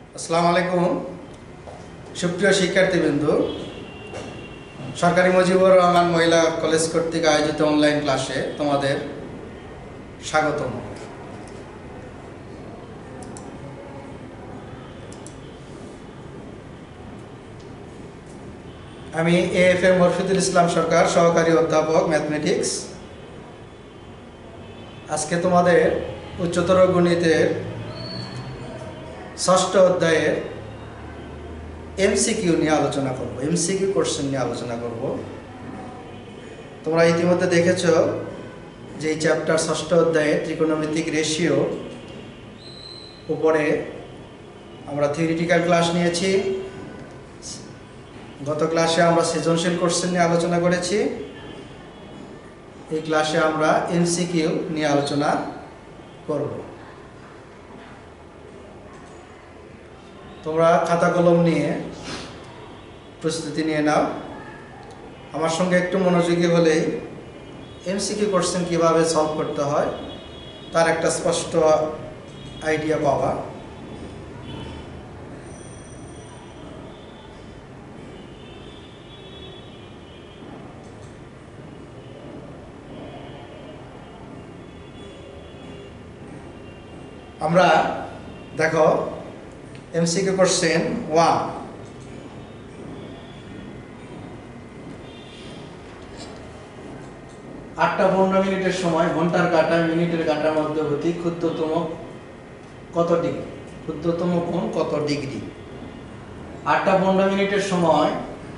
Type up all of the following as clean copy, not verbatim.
আসসালামু আলাইকুম সুপ্রিয় শিক্ষার্থীবৃন্দ, সরকারি মুজিবুর রহমান মহিলা কলেজ কর্তৃক আয়োজিত অনলাইন ক্লাসে তোমাদের স্বাগতম। আমি এএফএম মরফিদুল ইসলাম সরকার, সহকারী অধ্যাপক ম্যাথমেটিক্স। আজকে তোমাদের উচ্চতর গণিতের ষষ্ঠ অধ্যায়ের এমসিকিউ নিয়ে আলোচনা করব, এমসিকিউ কোশ্চেন নিয়ে আলোচনা করব। তোমরা ইতিমধ্যে দেখেছো যে এই চ্যাপ্টার ষষ্ঠ অধ্যায়ে ত্রিকোণমিতিক রেশিও উপরে আমরা থিওরিটিক্যাল ক্লাস নিয়েছি। গত ক্লাসে আমরা সৃজনশীল কোশ্চেন নিয়ে আলোচনা করেছি। এই ক্লাসে আমরা এমসিকিউ নিয়ে আলোচনা করব। তোমরা খাতা কলম নিয়ে প্রস্তুতি নিয়ে নাও। আমার সঙ্গে একটু মনোযোগী হলেই এমসিকিউ কোশ্চেন কীভাবে সলভ করতে হয় তার একটা স্পষ্ট আইডিয়া পাওয়া। আমরা দেখো এমসিকিউ কোশ্চেন 1, আটটা 15 মিনিটের সময় ঘন্টার কাঁটা মিনিটের কাঁটার মধ্যবর্তী ক্ষুদ্রতম কত ডিগ্রি? ক্ষুদ্রতম কোণ কত ডিগ্রি? 8টা 15 মিনিটের সময়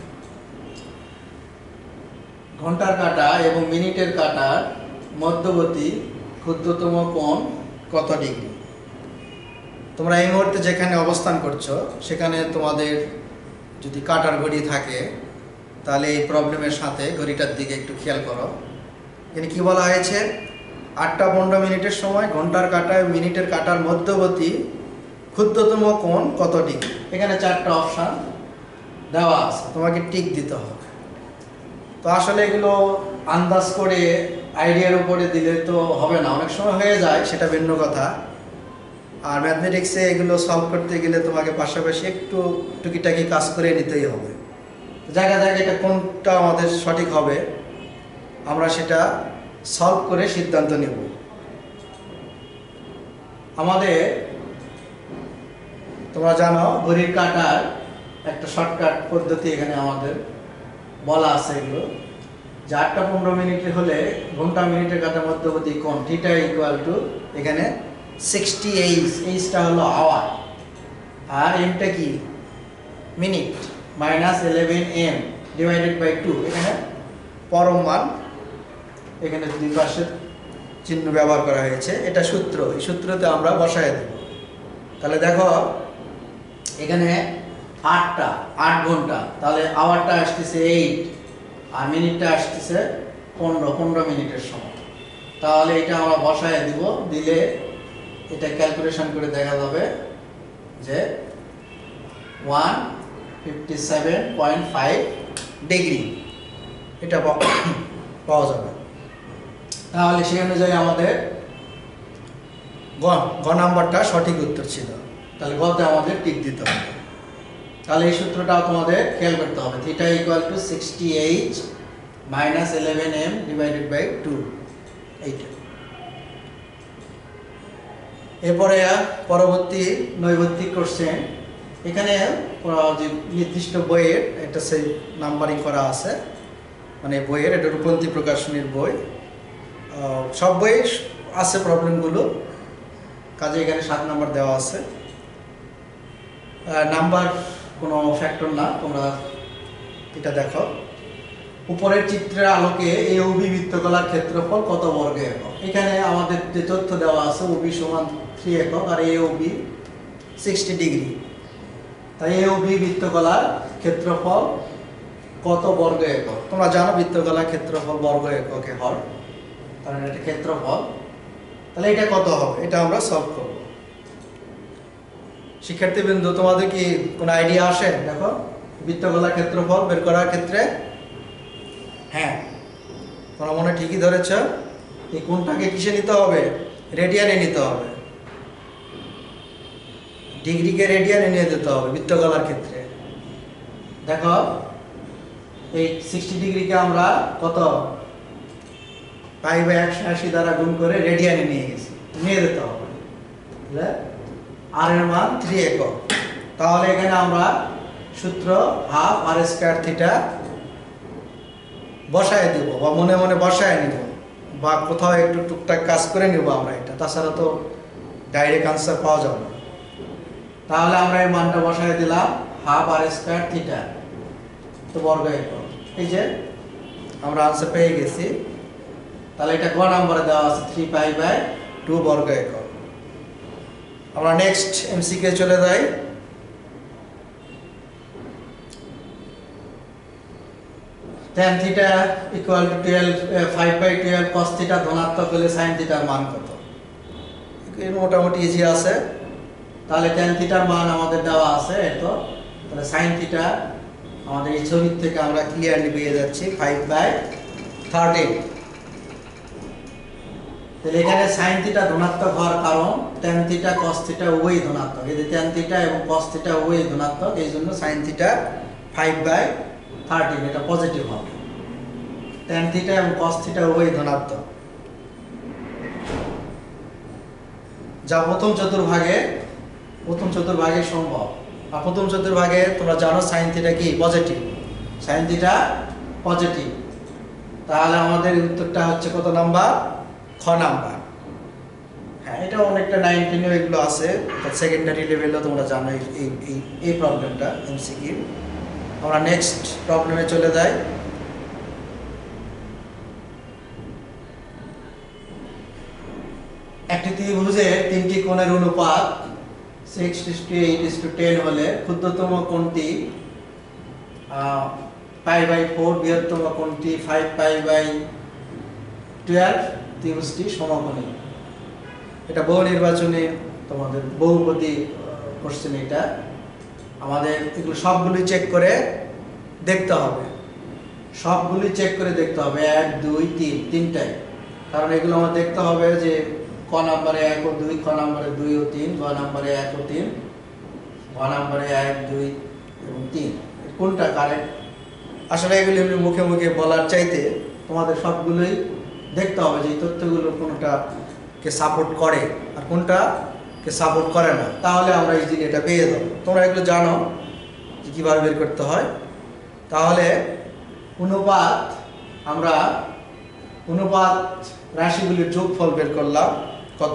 ঘন্টার কাঁটা এবং মিনিটের কাঁটার মধ্যবর্তী ক্ষুদ্রতম কোণ কত ডিগ্রি? তোমরা এই মুহূর্তে যেখানে অবস্থান করছো সেখানে তোমাদের যদি কাঁটার ঘড়ি থাকে তাহলে এই প্রবলেমের সাথে ঘড়িটার দিকে একটু খেয়াল করো। এখানে কি বলা হয়েছে? 8টা 15 মিনিটের সময় ঘন্টার কাঁটা এবং মিনিটের কাঁটার মধ্যবর্তী ক্ষুদ্রতম কোণ কত ডিগ্রি? এখানে 4টা অপশান দেওয়া আছে, তোমাকে টিক দিতে হবে। তো আসলে এগুলো আন্দাজ করে আইডিয়ার উপরে দিলে তো হবে না, অনেক সময় হয়ে যায়, সেটা ভিন্ন কথা। আর ম্যাথমেটিক্সে এগুলো সলভ করতে গেলে তোমাকে পাশাপাশি একটু টুকিটাকি কাজ করে নিতেই হবে। জায়গায় জায়গায় এটা কোনটা আমাদের সঠিক হবে আমরা সেটা সলভ করে সিদ্ধান্ত নেব। আমাদের তোমরা জানো ঘড়ির কাঁটার একটা শর্টকাট পদ্ধতি এখানে আমাদের বলা আছে, এগুলো যে 8টা 15 মিনিট হলে ঘন্টা মিনিটের কাঁটার মধ্যবর্তী কোণ থিটা ইকুয়াল টু এখানে 60 এইচটা হলো আওয়ার, আর এমটা কি minute, minus 11 M divided by 2। এখানে পরম মান, এখানে দুই পাশে চিহ্ন ব্যবহার করা হয়েছে, এটা সূত্র, এই সূত্রতে আমরা বসায় দেব। তাহলে দেখো এখানে 8 ঘন্টা, তাহলে আওয়ারটা আসতেছে 8 আর মিনিটটা আসতেছে 15 মিনিটের সময়। তাহলে এটা আমরা বসায় দিব, দিলে এটা ক্যালকুলেশন করে দেখা যাবে যে 157.5 ডিগ্রি এটা পাওয়া যাবে। তাহলে সেই অনুযায়ী আমাদের গ নাম্বারটা সঠিক উত্তর ছিল। তাহলে গতে আমাদের টিক দিতে হবে। তাহলে এই সূত্রটাও তোমাদের খেয়াল করতে হবে, theta equal to 60h minus 11m divided by 2। এইটা এরপরে পরবর্তী নৈর্ব্যক্তিক কোশ্চেন। এখানে যে নির্দিষ্ট বইয়ের একটা সেই নাম্বারিং করা আছে, মানে বইয়ের, এটা রূপন্তী প্রকাশনীর বই, সব বই আছে প্রবলেমগুলো, কাজে এখানে 7 নাম্বার দেওয়া আছে। নাম্বার কোনো ফ্যাক্টর না, তোমরা এটা দেখো। উপরের চিত্রের আলোকে এ ওবি বৃত্তকলার ক্ষেত্রফল কত বর্গ একক? এখানে আমাদের যে তথ্য দেওয়া আছে ওবি সমান 3 একক আর এ ওবি 60 ডিগ্রি, তাই এ ওবি বৃত্তকলার ক্ষেত্রফল কত বর্গ একক? তোমরা জানো বৃত্তকলার ক্ষেত্রফল বর্গ এককে হয়, কারণ এটা ক্ষেত্রফল। তাহলে এটা কত হবে এটা আমরা সলভ করব। শিক্ষার্থীবৃন্দ, তোমাদের কি কোনো আইডিয়া আসে? দেখো বৃত্তকলার ক্ষেত্রফল বের করার ক্ষেত্রে, হ্যাঁ তোমরা মনে ঠিকই ধরেছ, এই কোণটাকে কিসে নিতে হবে? রেডিয়ানে নিতে হবে। d ডিগ্রিকে রেডিয়ানে নিয়ে যেতে হবে বৃত্তকলার ক্ষেত্রে। দেখো এই 60 ডিগ্রিকে আমরা কত π/180 দ্বারা গুণ করে রেডিয়ানে নিয়ে যেতে হবে, তাহলে আর এর মান 3 একক। তাহলে এখানে আমরা সূত্র হাফ আর স্কয়ার থিটা বসায় দেব বা মনে মনে বসায় নিব বা কোথাও একটু টুকটাক কাজ করে নিব আমরা, এটা তাছাড়া তো ডাইরেক্ট আনসার পাওয়া যাবে না। তাহলে আমরা এই মানটা বসায় দিলাম হাফ আর স্কয়ার থিটা তো বর্গ একক। এই যে আমরা আনসার পেয়ে গেছি। তাহলে এটা গ নম্বরে দেওয়া আছে 3π/2 বর্গ একক। আমরা নেক্সট এমসিকিউ চলে যাই। tan theta equal to 5/12 cos theta ধনাত্মক হলে sin থিটার মান কত? এই মোটামুটি ইজি আছে। তাহলে tan থিটার মান আমাদের দেওয়া আছে এত, তাহলে sin থিটা আমাদের এই ছবি থেকে আমরা ক্লিয়ারলি পেয়ে যাচ্ছি 5/13। তাহলে এখানে sin থিটা ধনাত্মক হওয়ার কারণ tan থিটা cos থিটা উভয়ই ধনাত্মক। এই যে tan থিটা এবং cos থিটা উভয়ই ধনাত্মক, এই জন্য sin থিটা 5/13 এটা পজিটিভ হবে। tan থিটা এবং cos থিটা উভয়ই ধনাত্মক, যা প্রথম চতুর্ভাগে সম্ভব। আর প্রথম চতুর্ভাগে তোমরা জানো sin থিটা কি পজিটিভ, sin থিটা পজিটিভ। তাহলে আমাদের উত্তরটা হচ্ছে কত নাম্বার? খ নাম্বার। হ্যাঁ, এটা অনেকটা 19 এগুলো আছে, সেকেন্ডারি লেভেলেও তোমরা জানো এই প্রবলেমটা এমসিকিউ। আমরা নেক্সট প্রবলেমে চলে যাই। একটি ত্রিভুজে তিনটি কোণের অনুপাত 6:8:10 হলে ক্ষুদ্রতম কোণটি π/4, বৃহত্তম কোণটি 5π/12, ত্রিভুজটি সমকোণী। এটা বহু নির্বাচনে তোমাদের বহুপদী কোশ্চেন। এটা আমাদের এগুলো সবগুলি চেক করে দেখতে হবে, 1, 2, 3 তিনটাই। কারণ এগুলো আমার দেখতে হবে যে ক নম্বরে 1 ও 2, খ নম্বরে 2 ও 3, গ নম্বরে 1 ও 3, ঘ নম্বরে 1, 2 এবং 3 কোনটা কারেক্ট। আসলে এগুলি এমনি মুখে মুখে বলার চাইতে তোমাদের সবগুলোই দেখতে হবে যে এই তথ্যগুলো কোনটাকে সাপোর্ট করে আর কোনটাকে সাপোর্ট করে না। তাহলে আমরা ইজিলি এটা পেয়ে যাবো। তোমরা এগুলো জানো যে কীভাবে বের করতে হয়। তাহলে আমরা অনুপাত রাশিগুলির যোগফল বের করলাম কত?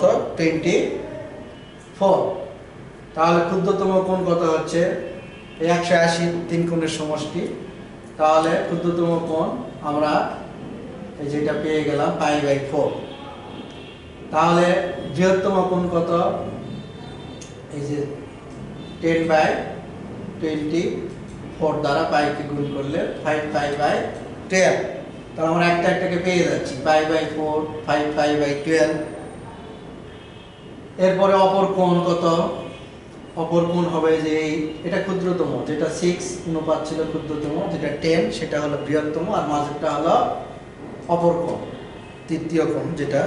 24। তাহলে ক্ষুদ্রতম কোণ কত হচ্ছে? 180 তিন কোণের সমষ্টি। তাহলে ক্ষুদ্রতম কোণ আমরা এই যেটা পেয়ে গেলাম π/4। তাহলে বৃহত্তম কোণ কত? এই যে 10/24 দ্বারা পাইকে গুণ করলে 5π/12। তাহলে আমরা একটাকে পেয়ে যাচ্ছি π/4, 5π/12। এরপরে অপর কোণ কত? অপর কোণ হবে যে এটা ক্ষুদ্রতম, যেটা 6 অনুপাত ছিল ক্ষুদ্রতম, যেটা 10 সেটা হলো বৃহত্তম, আর মাঝেরটা হলো অপর কোণ, তৃতীয় কোণ যেটা।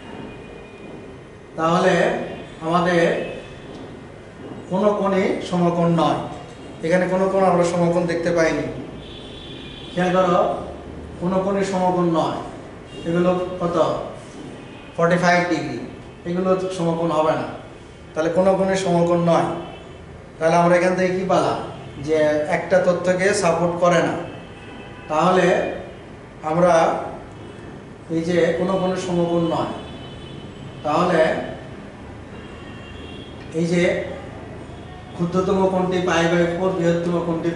তাহলে আমাদের কোনো কোণে সমকোণ নয়। এখানে কোনো কোণ আমরা সমকোণ দেখতে পাইনি। খেয়াল করো, কোনো কোণে সমকোণ নয়। এগুলো কত? 45 ডিগ্রি। এগুলো সমকোণ হবে না। তাহলে কোনো কোণে সমকোণ নয়। তাহলে আমরা এখান থেকে কি পেলাম? যে একটা তথ্যকে সাপোর্ট করে না। তাহলে আমরা এই যে কোনো কোণে সমকোণ নয়, তাহলে এই যে ক্ষুদ্রতম কোণটি π/4, বৃহত্তম কোণটি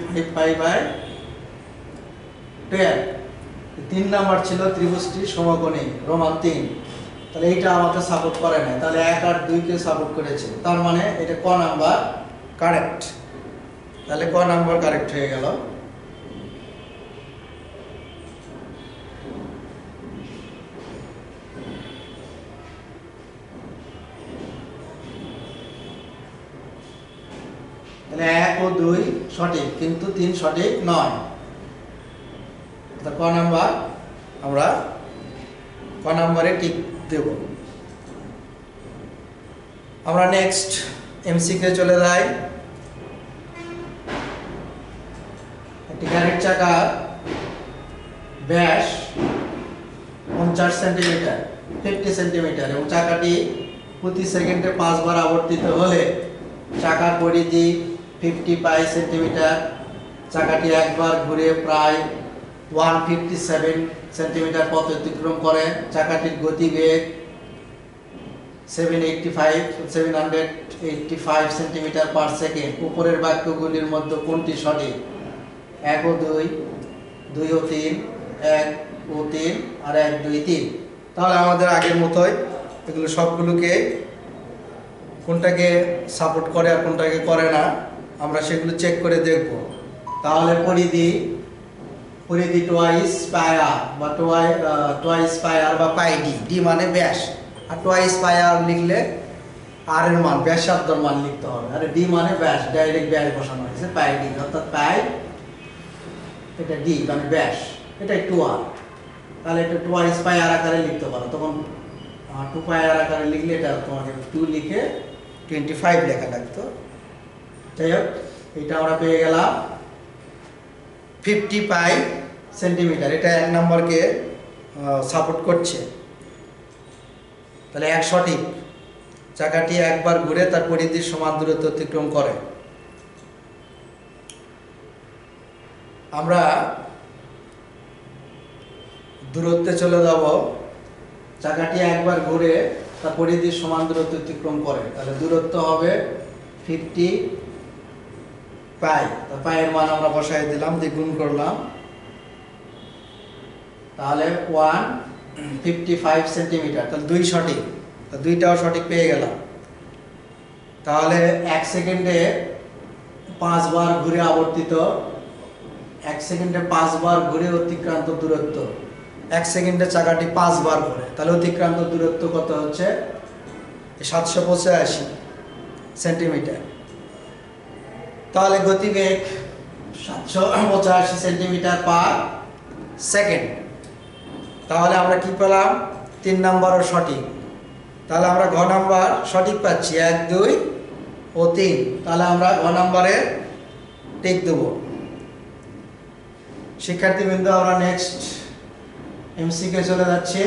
5π/12। 3 নাম্বার ছিল ত্রিভুজটি সমকোণী, রোমান 3। তাহলে এইটা আমাকে সাপোর্ট করে না। তাহলে 1 আর 2 কে সাপোর্ট করেছে, তার মানে এটা ক নাম্বার কারেক্ট। তাহলে ক নাম্বার কারেক্ট হয়ে গেল। তাহলে 1 ও 2 সঠিক, কিন্তু 3 সঠিক নয়। ক নাম্বার আমরা ক নাম্বারে টিক দেব। আমরা নেক্সট এমসিকে চলে যায়। একটি গাড়ির চাকার ব্যাস 50 সেন্টিমিটার 50 সেন্টিমিটার এবং চাকাটি প্রতি সেকেন্ডে 5 বার আবর্তিত হলে চাকার পরিধি 50 সেন্টিমিটার। চাকাটি একবার ঘুরে প্রায় 157 সেন্টিমিটার পথ অতিক্রম করে। চাকাটির গতিবেগ 785 সেন্টিমিটার পার সেকেন্ড। উপরের বাক্যগুলির মধ্যে কোনটি সঠিক? 1 ও 2, 2 ও 3, 1 ও 3 আর 1, 2, 3। তাহলে আমাদের আগের মতোই এগুলো সবগুলোকে কোনটাকে সাপোর্ট করে আর কোনটাকে করে না আমরা সেগুলো চেক করে দেখব। তাহলে পরিধি টোয়াইস পাই আর বা টোয়াইস পাই আর বা পাই ডি, ডি মানে ব্যাস, আর টোয়াইস পাই আর লিখলে আর এর মান ব্যাসার্ধর মান লিখতে হবে, আর ডি মানে ব্যাস, ডাইরেক্ট ব্যাস বসানো হয়েছে পাই ডি, অর্থাৎ পাই এটা ডি মানে ব্যাস, এটা 2r। তাহলে এটা টোয়াইস পাই আর আকারে লিখতে পারো, তখন 2 পাই আর আকারে লিখলে এটা তোমাকে 2 লিখে 25 লেখা লাগতো। যাই হোক, এটা আমরা পেয়ে গেলাম 55 সেন্টিমিটার। এটা 1 নম্বরকে সাপোর্ট করছে। তাহলে 1 সঠিক। চাকাটি একবার ঘুরে তার পরিধির সমান দূরত্ব অতিক্রম করে। আমরা দূরত্বে চলে যাব। চাকাটি একবার ঘুরে তার পরিধির সমান দূরত্ব অতিক্রম করে, তাহলে দূরত্ব হবে 50 পাই। তো পাইয়ের মান আমরা বসাই দিলাম, দ্বিগুণ করলাম, তাহলে 155 সেন্টিমিটার। তাহলে 2 সঠিক, তো 2টাও সঠিক পেয়ে গেলাম। তাহলে 1 সেকেন্ডে 5 বার ঘুরে আবর্তিত, 1 সেকেন্ডে 5 বার ঘুরে অতিক্রান্ত দূরত্ব, 1 সেকেন্ডে চাকাটি 5 বার ঘুরে, তাহলে অতিক্রান্ত দূরত্ব কত হচ্ছে? 785 সেন্টিমিটার। তাহলে গতিবেগ 785 সেন্টিমিটার পার সেকেন্ড। তাহলে আমরা কি পেলাম? 3 নম্বরও সঠিক। তাহলে আমরা ঘ নাম্বার সঠিক পাচ্ছি, 1, 2 ও 3। তাহলে আমরা ঘ নাম্বারে টিক দেব। শিক্ষার্থীবৃন্দ, আমরা নেক্সট এমসিকে চলে যাচ্ছি।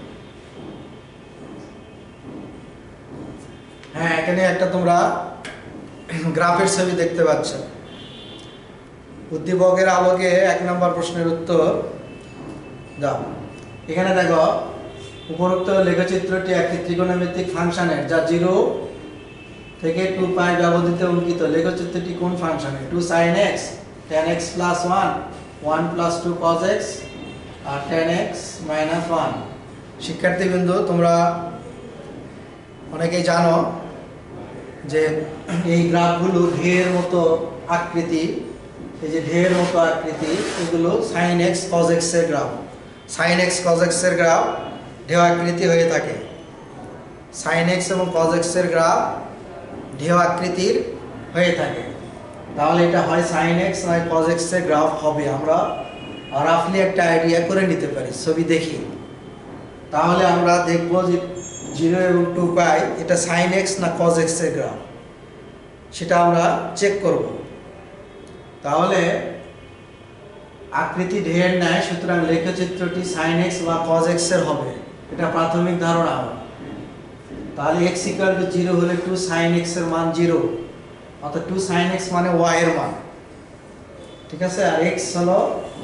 হ্যাঁ, এখানে একটা তোমরা গ্রাফের ছবি দেখতে পাচ্ছ। উদ্দীপকের আলোকে 1 নম্বর প্রশ্নের উত্তর দাও। এখানে দেখো, উপরোক্ত লেখচিত্রটি একটি ত্রিকোণমিতিক ফাংশনের যা 0 থেকে 2 পাই ব্যবধিতে অঙ্কিত। লেখচিত্রটি কোন ফাংশনের? 2 sin x, tan x plus 1, 1 plus 2 cos x আর tan x minus 1। শিক্ষার্থীবৃন্দ, তোমরা অনেকেই জানো যে এই গ্রাফগুলো ঢের মতো আকৃতি, এই যে ঢের মতো আকৃতি, এগুলো sin x cos x এর graph. sin x cos x এর গ্রাফ ঢেউ আকৃতি হয়ে থাকে। sin x এবং cos x এর গ্রাফ ঢেউ আকৃতির হয়ে থাকে। তাহলে এটা হয় sin x নয় cos x এর গ্রাফ হবে। আমরা রাফলি একটা আইডিয়া করে নিতে পারি ছবি দেখি। তাহলে আমরা দেখব যে 0 এবং 2 পাই এটা sin x না cos x এর গ্রাফ, সেটা আমরা চেক করব। তাহলে আকৃতি ঢের নেয়, সুতরাং লেখচিত্রটি sin x বা cos x এর হবে, এটা প্রাথমিক ধারণা। তাহলে x = 0 হলে 2 sin x এর মান 0, অর্থাৎ 2 sin x মানে y এর মান, ঠিক আছে। আর x হলো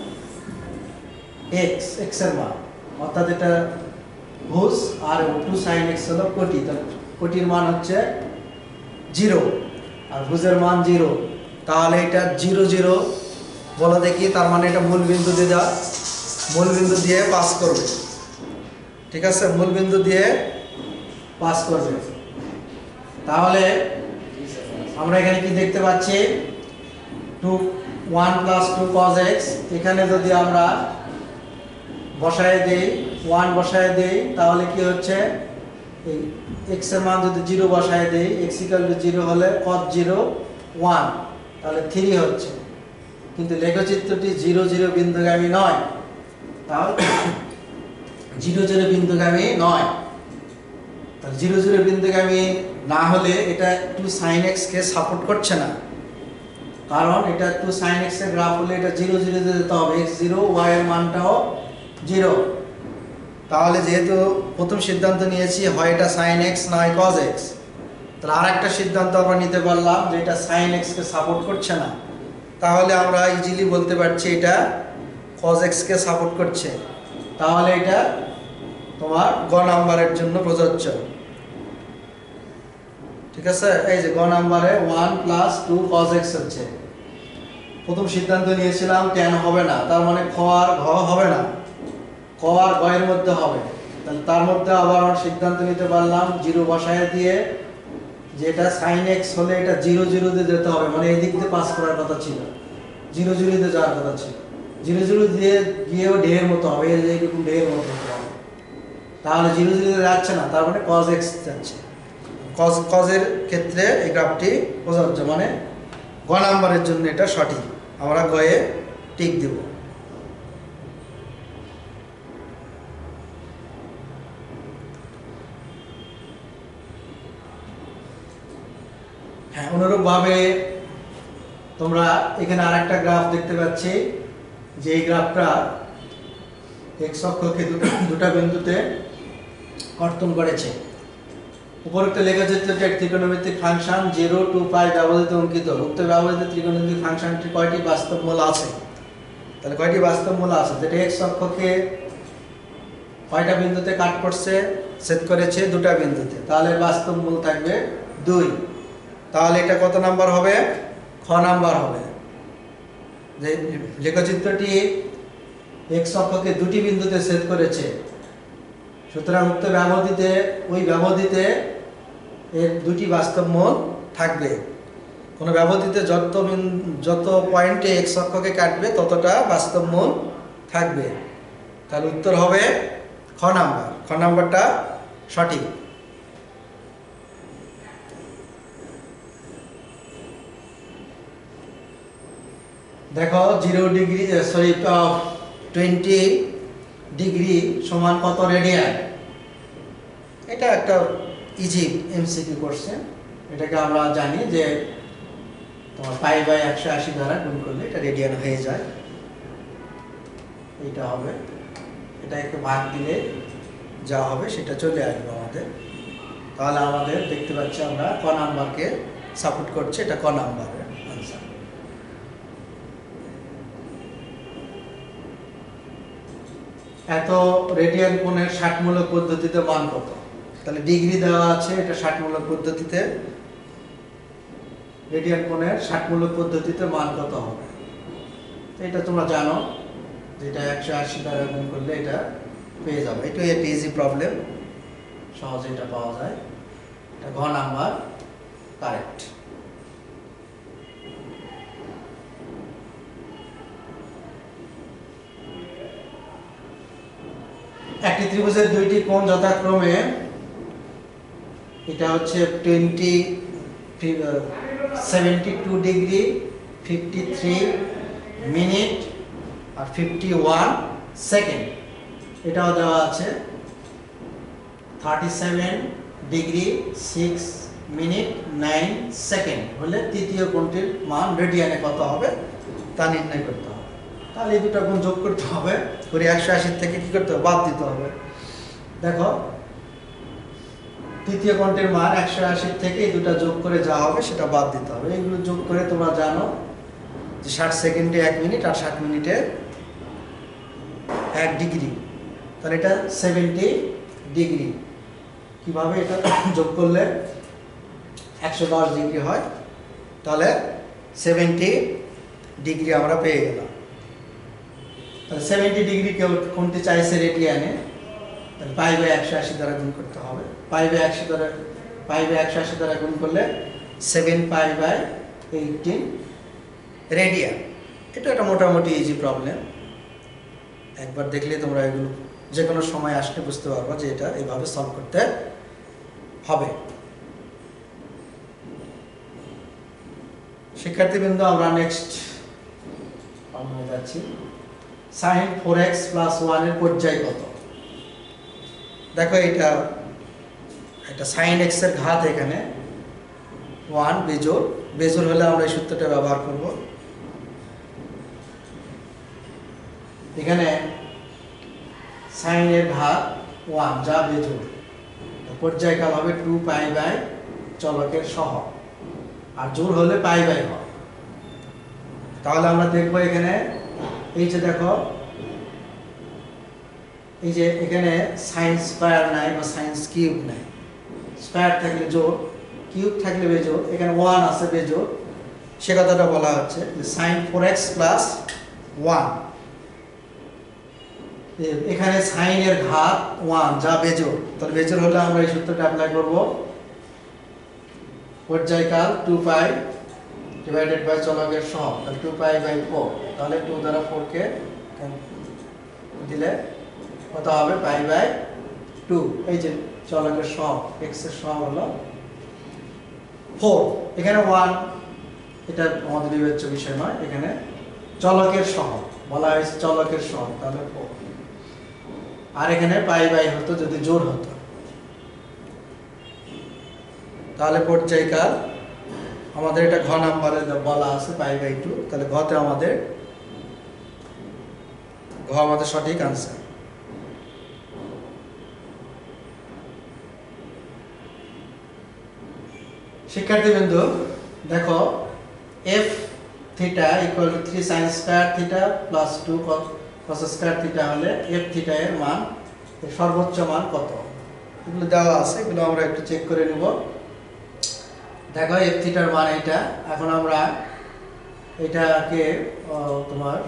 x এর মান, অর্থাৎ এটা ভুজ, আর 2 sin x হলো কোটি। তাহলে কোটির মান হচ্ছে 0 আর ভুজের মান 0। তাহলে এটা 0 0 বলো দেখি, তার মানে এটা মূল বিন্দু দিয়ে পাস করবে, ঠিক আছে, মূল বিন্দু দিয়ে পাস করবে। তাহলে আমরা এখানে কি দেখতে পাচ্ছি? 1 plus 2 cos x। এখানে যদি আমরা বসায় দেই, 1 বসায় দেই, তাহলে কি হচ্ছে? এই x এর মান যদি 0 বসায় দেই, x = 0 হলে cos 0 1, তাহলে 3 হচ্ছে। কিন্তু লেখচিত্রটি 0 0 বিন্দুগামী নয়, তাহলে 0 0 বিন্দুগামী নয়। তাহলে 0 0 বিন্দুগামী না হলে এটা 2 sin x কে সাপোর্ট করছে না, কারণ এটা 2 sin x এর গ্রাফ হলে এটা 0 0 তে যেতে হবে, x 0 y এর মানটাও 0। তাহলে যেহেতু প্রথম সিদ্ধান্ত নিয়েছি হয় এটা sin x না হয় cos x, তাহলে আরেকটা সিদ্ধান্ত আমরা নিতে পারলাম যে এটা sin x কে সাপোর্ট করছে না, তাহলে আমরা ইজিলি বলতে পারছি এটা cos x কে সাপোর্ট করছে। তাহলে এটা তোমার গ নাম্বারের জন্য প্রযোজ্য। ঠিক আছে, এই যে গ নাম্বারে 1 + 2 cos x হচ্ছে। প্রথম সিদ্ধান্ত নিয়েছিলাম tan হবে না, তার মানে খ আর ঘ হবে না, ক আর গ এর মধ্যে হবে। তাহলে তার মধ্যে আবার আমরা সিদ্ধান্ত নিতে পারলাম 0 বসায় দিয়ে, যেটা sin x হলে এটা 0 0 তে যেতে হবে, মানে এই দিক দিয়ে পাস করার কথা ছিল, 0 0 তে যাওয়ার কথা ছিল, 0 0 দিয়ে গিয়েও ঢের মতো হবে, এইরকম ঢের মতো হবে। তাহলে 0 0 তে যাচ্ছে না, তার মানে cos x যাচ্ছে। cos এর ক্ষেত্রে এই গ্রাফটি প্রযোজ্য, মানে গ নাম্বারের জন্য এটা সঠিক, আমরা গ এ টিক দেব। হ্যাঁ, অনুরূপভাবে তোমরা এখানে আরেকটা গ্রাফ দেখতে পাচ্ছি, যে এই গ্রাফটা x অক্ষকে দুটা বিন্দুতে কর্তন করেছে। উপরোক্ত লেখচিত্রটি এক ত্রিকোণমিতিক ফাংশন 0 to π ব্যবহৃত অঙ্কিত। উক্ত ব্যবহৃত ত্রিকোণমিতিক ফাংশনটি কয়টি বাস্তব মূল আছে? তাহলে কয়টি বাস্তব মূল আছে, যেটা x অক্ষকে কয়টা বিন্দুতে কাট করছে, ছেদ করেছে দুটা বিন্দুতে, তাহলে বাস্তব মূল থাকবে 2। তাহলে এটা কত নাম্বার হবে? খ নাম্বার হবে। যে লেখচিত্রটি x অক্ষকে দুটি বিন্দুতে ছেদ করেছে, সুতরাং উক্ত ব্যবধিতে ওই ব্যবধিতে এর দুটি বাস্তব মূল থাকবে। কোনো ব্যবধিতে যত পয়েন্টে x অক্ষকে কাটবে ততটা বাস্তব মূল থাকবে। তাহলে উত্তর হবে খ নাম্বার, খ নাম্বারটা সঠিক। দেখো 20 ডিগ্রি সমান কত রেডিয়ান? এটা একটা ইজি এমসিকিউ কোশ্চেন। এটাকে আমরা জানি যে তোমার π/180 দ্বারা গুণ করলে এটা রেডিয়ান হয়ে যায়, এটা হবে, এটা একটু ভাগ দিলে যা হবে সেটা চলে আসবে আমাদের। তাহলে আমাদের দেখতে পাচ্ছি আমরা ক নাম্বারকে সাপোর্ট করছে, এটা ক নাম্বারের আনসার। এত রেডিয়ান কোণের ষাটমূলক পদ্ধতিতে মান কত? তাহলে ডিগ্রি দেওয়া আছে, এটা ষাটমূলক পদ্ধতিতে, রেডিয়ান কোণের ষাটমূলক পদ্ধতিতে মান কত হবে? এটা তোমরা জানো, যেটা 180 দ্বারা গুণ করলে এটা পেয়ে যাবে। এটা একটা ইজি প্রবলেম, সহজে এটা পাওয়া যায়। এটা ঘ নাম্বার কারেক্ট। একটি ত্রিভুজের দুইটি কোণ যথাক্রমে, এটা হচ্ছে 72 ডিগ্রি 53 মিনিট আর 51 সেকেন্ড। এটাও দেওয়া আছে 37 ডিগ্রি 6 মিনিট 9 সেকেন্ড হলে তৃতীয় কোণটির মান রেডিয়ানে কত হবে তা নির্ণয় করতে হবে। তাহলে এই দুটো কোণ যোগ করতে হবে, করে 180 থেকে কি করতে হবে, বাদ দিতে হবে। দেখো তৃতীয় কোণটির মান 180 থেকে এই দুটো যোগ করে যা হবে সেটা বাদ দিতে হবে। এইগুলো যোগ করে তোমরা জানো যে 60 সেকেন্ডে 1 মিনিট আর 60 মিনিটে 1 ডিগ্রি, তাহলে এটা 70 ডিগ্রি। কিভাবে এটা যোগ করলে 110 ডিগ্রি হয়, তাহলে 70 ডিগ্রি আমরা পেয়ে গেলাম। তাহলে 70 ডিগ্রি কোণটি চাইছে রেডিয়ানে, তাহলে π/180 দ্বারা গুণ করতে হবে। π/180 দ্বারা গুণ করলে 7π/18 রেডিয়ান। এটা একটা মোটামুটি ইজি প্রবলেম, একবার দেখলে তোমরা এগুলো যে কোনো সময় আসলে বুঝতে পারবো যে এটা এইভাবে সলভ করতে হবে। শিক্ষার্থীবৃন্দ, আমরা নেক্সট প্রবলেমে যাচ্ছি। sin 4x + 1 এর পর্যায় কত? দেখো এটা sin x এর ঘাত এখানে 1 বেজোড়, বেজোড় হলে আমরা এই সূত্রটা ব্যবহার করব। এখানে সাইনের ঘাত 1 যা বেজোড়, পর্যায়কাল হবে 2 পাই বাই চলকের সহগ, আর জোড় হলে পাই বাই হর। তাহলে আমরা দেখব এখানে এই যে দেখো, এই যে এখানে সাইন স্কয়ার নাই বা সাইন কিউব নাই। স্কয়ার থাকলে জোড়, কিউব থাকলে বেজোড়, এখানে 1 আছে বেজোড়, সে কথাটা বলা হচ্ছে যে সাইন 4x প্লাস 1। এখানে সাইনের ঘাত 1 যা বেজোড়, তাহলে বেজোড় হলে আমরা এই সূত্রটা অ্যাপ্লাই করব। পর্যায়কাল 2 পাই ডিভাইডেড বাই চলকের সহগ, তাহলে 2 পাই বাই 4, তাহলে 2 দ্বারা 4 কে দিলে কত হবে? Pi by 2। এই যে চলকের সহগ, x এর সহগ হলো 4, এখানে 1, এটা আমাদের বিবেচ্য বিষয় নয়, এখানে চলকের সহগ বলা হয়েছে, চলকের সহগ, তাহলে 4। আর এখানে পাই বাই হতো যদি জোড় হতো, তাহলে পর্যায়কাল আমাদের এটা ঘ নাম্বারে বলা আছে পাই বাই 2, তাহলে ঘতে আমাদের সঠিক আনসার। শিক্ষার্থীবৃন্দ দেখো, f theta equal to 3 sin square theta plus 2 cos square theta হলে f থিটা এর মান, এর সর্বোচ্চ মান কত? এগুলো দেওয়া আছে, এগুলো আমরা একটু চেক করে নেব। দেখো f থিটার মান এটা, এখন আমরা এটাকে তোমার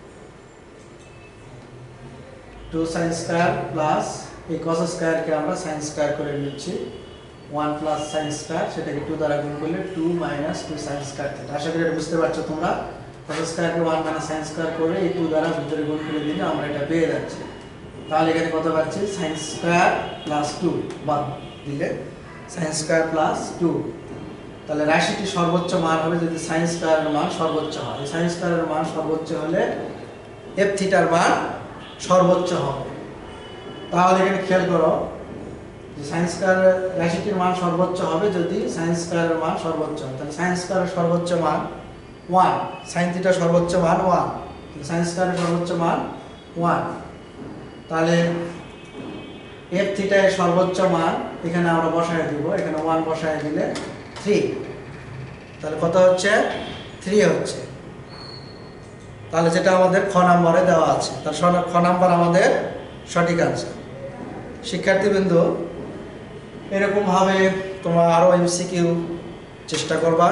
2 sin স্কয়ার প্লাস এই cos স্কয়ারকে আমরা sin স্কয়ার করে নিচ্ছি, 1 প্লাস sin স্কয়ার, সেটাকে 2 দ্বারা গুণ করলে 2 মাইনাস 2 sin স্কয়ার থিটা। আশা করি এটা বুঝতে পারছো তোমরা। cos স্কয়ারকে 1 মাইনাস sin স্কয়ার করে এই 2 দ্বারা ভিতরে গুণ করে দিলে আমরা এটা পেয়ে যাচ্ছি। তাহলে এখানে কত পাচ্ছি? sin স্কয়ার প্লাস 2 বাদ দিলে sin স্কয়ার প্লাস 2, তাহলে রাশিটি সর্বোচ্চ মান হবে যদি sin স্কয়ারের মান সর্বোচ্চ হয়। sin স্কয়ারের মান সর্বোচ্চ হলে f থিটার মান সর্বোচ্চ হবে। তাহলে এখানে খেয়াল করো যে sin স্কয়ারের রাশিটির মান সর্বোচ্চ হবে যদি sin স্কয়ারের মান সর্বোচ্চ হয়, তাহলে sin স্কয়ারের সর্বোচ্চ মান 1, sin থিটা সর্বোচ্চ মান 1, sin স্কয়ারের সর্বোচ্চ মান 1, তাহলে f থিটা এর সর্বোচ্চ মান এখানে আমরা বসায় দিব, এখানে 1 বসায় দিলে 3, তাহলে কত হচ্ছে? 3 হচ্ছে। তাহলে যেটা আমাদের খ নম্বরে দেওয়া আছে, তাহলে খ নম্বর আমাদের সঠিক আনসার। শিক্ষার্থীবৃন্দ এরকম ভাবে তোমরা আরো এমসিকিউ চেষ্টা করবা।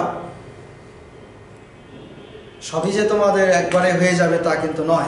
সবই যে তোমাদের একবারে হয়ে যাবে তা কিন্তু নয়,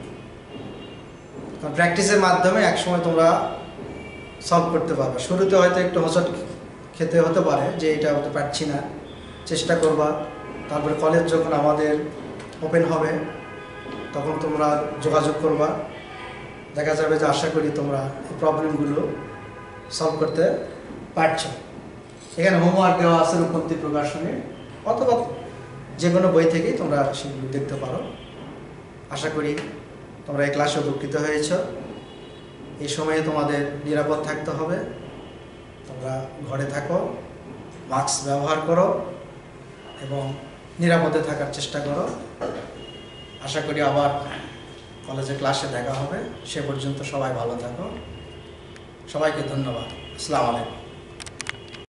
কারণ প্র্যাকটিসের মাধ্যমে একসময় তোমরা সলভ করতে পারবে। শুরুতে হয়তো একটু হোঁচট খেতে হতে পারে যে এটা হতে পারছি না, চেষ্টা করবা। তারপরে কলেজ যখন আমাদের ওপেন হবে তখন তোমরা যোগাযোগ করবা, দেখা যাবে যে আশা করি তোমরা এই প্রবলেমগুলো সলভ করতে পারছো। এখানে হোমওয়ার্ক দেওয়া আছে রূপন্তী প্রকাশনী, অথবা যে কোনো বই থেকেই তোমরা সেগুলো দেখতে পারো। আশা করি তোমরা এই ক্লাসে উপকৃত হয়েছ। এই সময়ে তোমাদের নিরাপদ থাকতে হবে, তোমরা ঘরে থাকো, মাস্ক ব্যবহার করো এবং নিরাপদে থাকার চেষ্টা করো। আশা করি আবার কলেজে ক্লাসে দেখা হবে। সে পর্যন্ত সবাই ভালো থাকো। সবাইকে ধন্যবাদ। আসসালামু আলাইকুম।